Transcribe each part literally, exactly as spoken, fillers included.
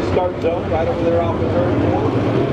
start zone right over there off the turn four.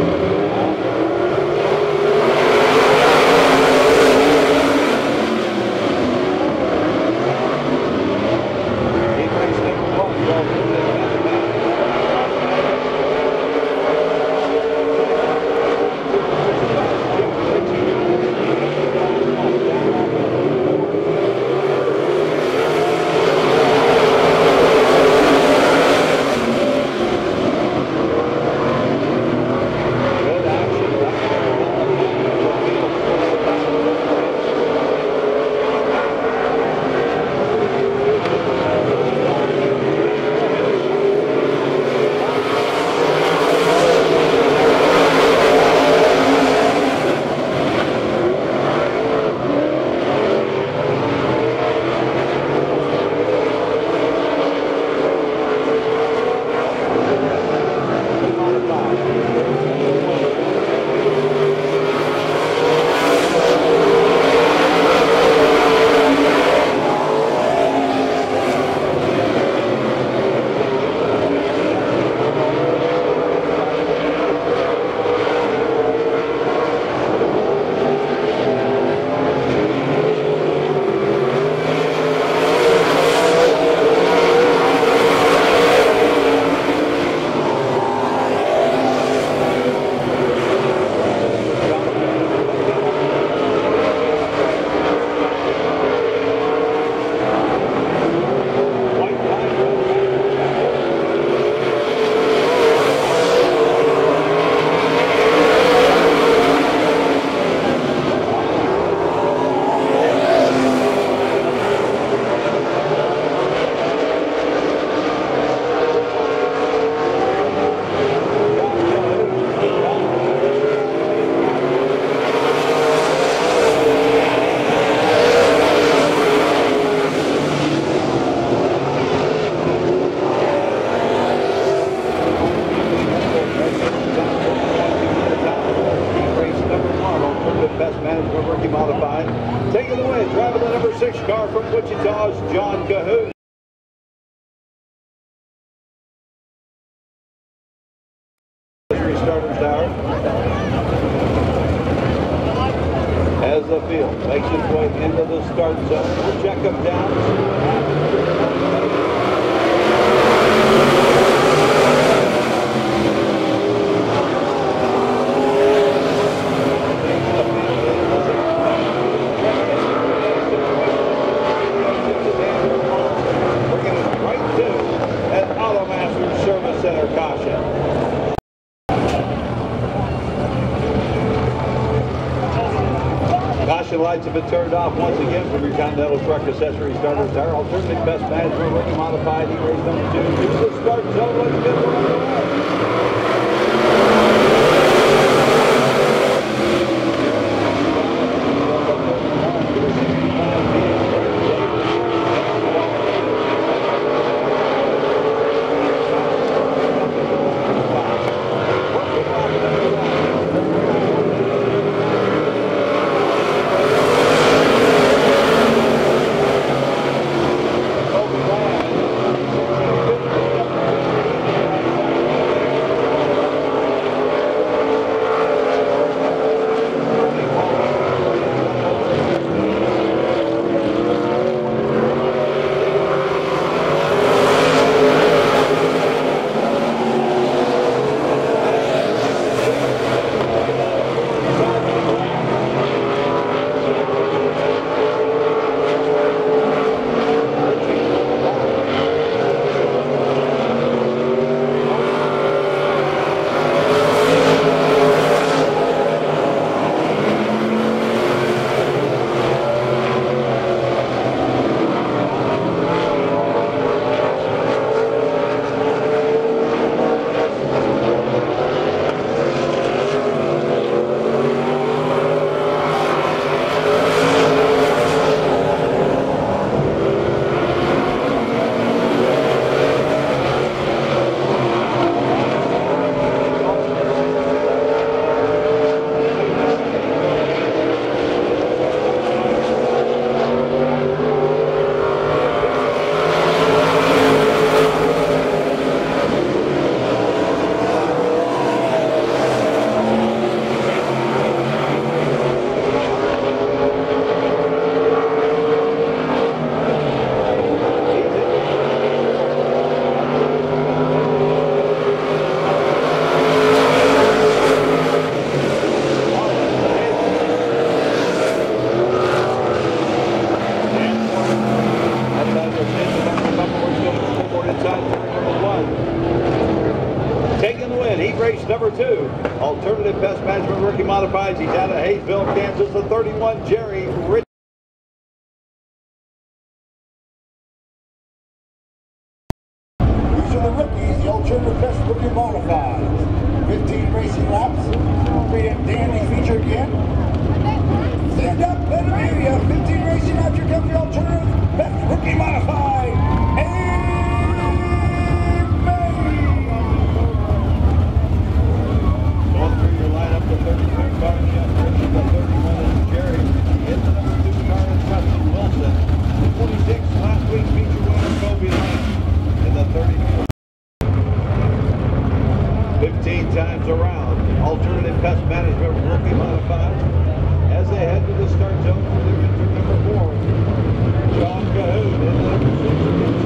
Taking the win, driving the number six car from Wichita's John Cahoon. Starter's hour as the field makes its way into the start zone. We'll check them down. Caution lights have been turned off once again from your Continental Truck Accessory Starters Hour. Alternative Best Management Rookie Modified E-Race number two. To the start zone. Let's get one underway. win. Heat race number two. Alternative Pest Management Rookie Modifieds. He's out of Hayesville, Kansas. The thirty-one, Jerry Rich. These are the rookies, the Alternative Pest Rookie Modifieds. fifteen racing laps. Great and dandy feature again. Stand up, let them hear you. fifteen racing laps. Here comes the Alternative Pest Rookie Modified. Going through your lineup, the thirty-two car, Jeff Rich, the thirty-one is Jerry. In the number two car is Justin Wilson. The twenty-six, last week's feature winner, Kobe Lane. In the thirty-four. fifteen times around. Alternative Pest Management Rookie Modified. As they head to the start zone for their entry number four. John Cahoon in the number six.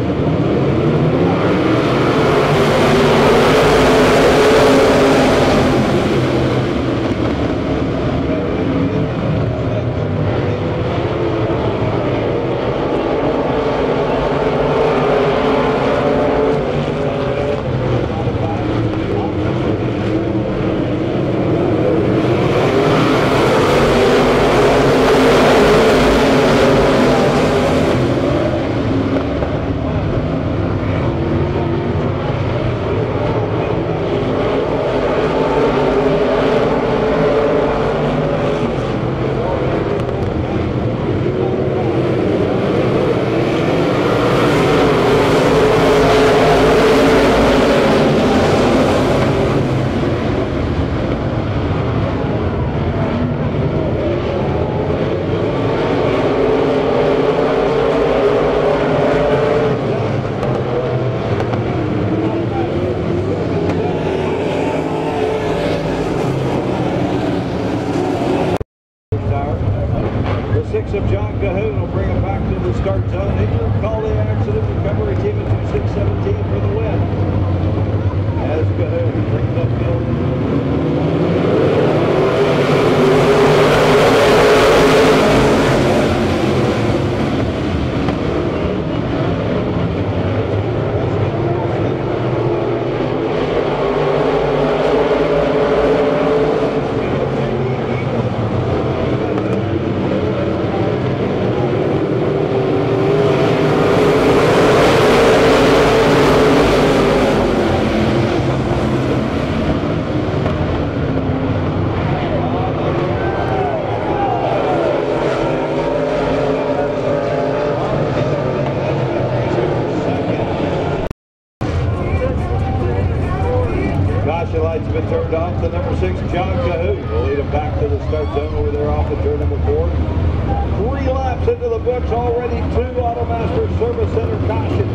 Six of John Cahoon will bring him back to the start zone. In your call the accident recovery team at two six seventeen for the win. As Cahoon brings up field. Caution lights have been turned off. The number six, John Cahoon, will lead him back to the start zone over there off at turn number four. Three laps into the books already. Two Automaster Service Center caution.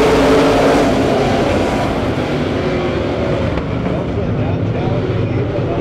Now challenging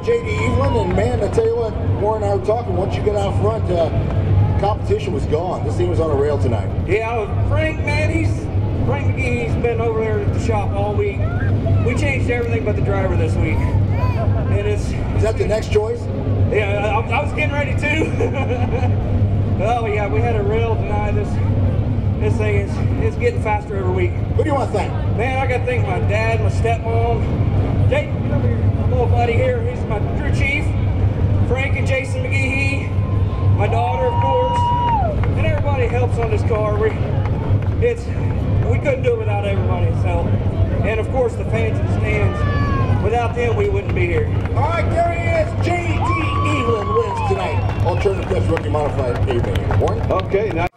J D Evelyn, and man, I tell you what, Warren and I were talking, once you get out front, uh, competition was gone. This thing was on a rail tonight. Yeah, Frank, man, he's, Frank McGee, he's been over there at the shop all week. We changed everything but the driver this week. And it's... Is that the next choice? Yeah, I, I was getting ready too. Oh yeah, we had a rail tonight. This this thing is it's getting faster every week. Who do you want to thank? Man, I got to thank my dad, my stepmom, Jake, get over here. My little buddy here, he's my crew chief. Frank and Jason McGee, my daughter, of course, and everybody helps on this car. We it's we couldn't do it without everybody. So, and of course the fans in the stands. Without them, we wouldn't be here. All right, there he is. J D Evelyn wins tonight. Alternative Best Rookie Modified A-Main. Warren? Okay, now.